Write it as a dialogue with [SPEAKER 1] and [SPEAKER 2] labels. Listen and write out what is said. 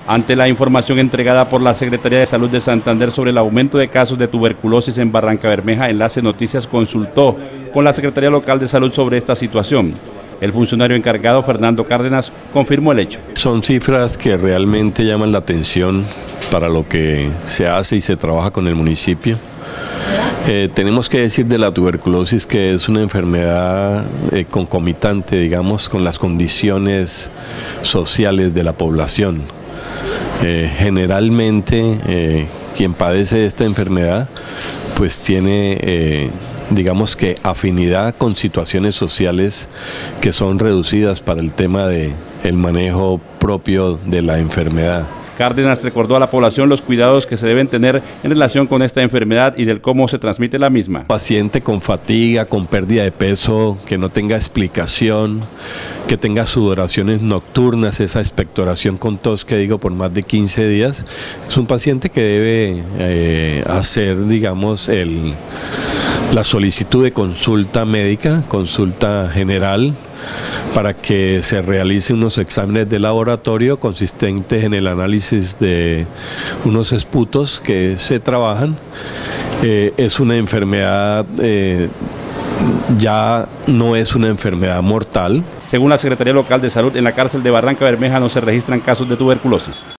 [SPEAKER 1] Ante la información entregada por la Secretaría de Salud de Santander sobre el aumento de casos de tuberculosis en Barrancabermeja, Enlace Noticias consultó con la Secretaría Local de Salud sobre esta situación. El funcionario encargado, Fernando Cárdenas, confirmó el hecho.
[SPEAKER 2] Son cifras que realmente llaman la atención para lo que se hace y se trabaja con el municipio. Tenemos que decir de la tuberculosis que es una enfermedad concomitante, digamos, con las condiciones sociales de la población. Generalmente quien padece esta enfermedad pues tiene digamos que afinidad con situaciones sociales que son reducidas para el tema del manejo propio de la enfermedad.
[SPEAKER 1] Cárdenas recordó a la población los cuidados que se deben tener en relación con esta enfermedad y del cómo se transmite la misma.
[SPEAKER 2] Paciente con fatiga, con pérdida de peso, que no tenga explicación, que tenga sudoraciones nocturnas, esa expectoración con tos que digo por más de 15 días, es un paciente que debe hacer, digamos, la solicitud de consulta médica, consulta general, para que se realicen unos exámenes de laboratorio consistentes en el análisis de unos esputos que se trabajan. Es una enfermedad, ya no es una enfermedad mortal.
[SPEAKER 1] Según la Secretaría Local de Salud, en la cárcel de Barrancabermeja no se registran casos de tuberculosis.